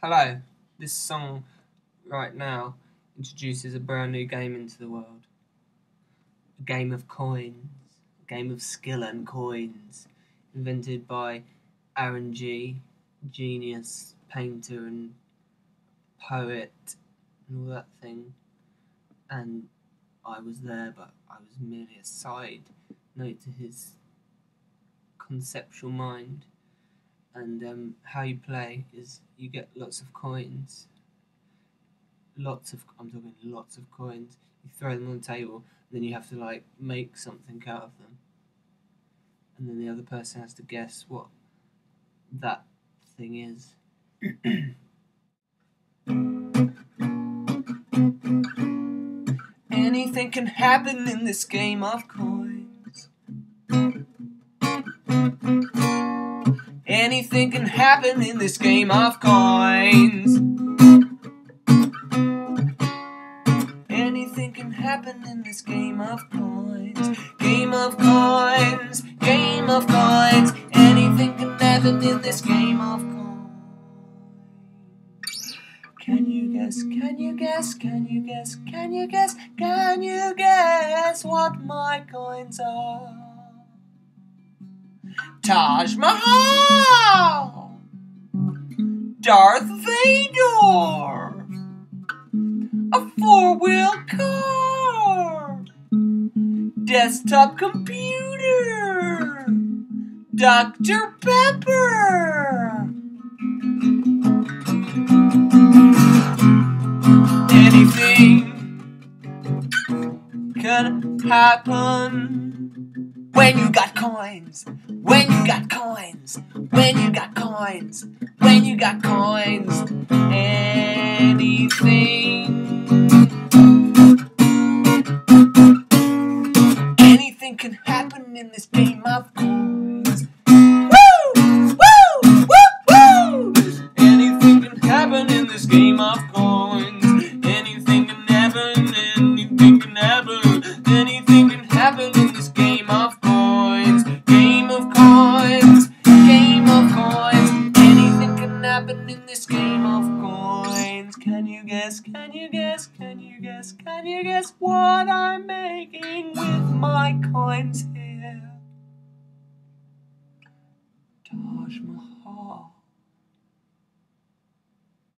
Hello, this song right now introduces a brand new game into the world. A game of coins, a game of skill and coins, invented by Aaron G, genius, painter and poet and all that thing. And I was there, but I was merely a side note to his conceptual mind. And how you play is you get lots of coins. I'm talking lots of coins. You throw them on the table, and then you have to like make something out of them. And then the other person has to guess what that thing is. Anything can happen in this game of coins. Anything can happen in this game of coins. Anything can happen in this game of coins. Game of coins, game of coins. Anything can happen in this game of coins. Can you guess, can you guess, can you guess, can you guess, can you guess what my coins are? Taj Mahal, Darth Vader, a 4-wheel car, desktop computer, Dr. Pepper. Anything can happen when you got coins. When you got coins, when you got coins, when you got coins, anything can happen in this game of coins. Woo! Woo! Woo! Woo! Anything can happen in this game of coins. Anything can happen, anything can happen, anything can happen in this game of coins. Game of coins, game of coins. Anything can happen in this game of coins. Can you guess, can you guess, can you guess, can you guess what I'm making with my coins here? Taj Mahal.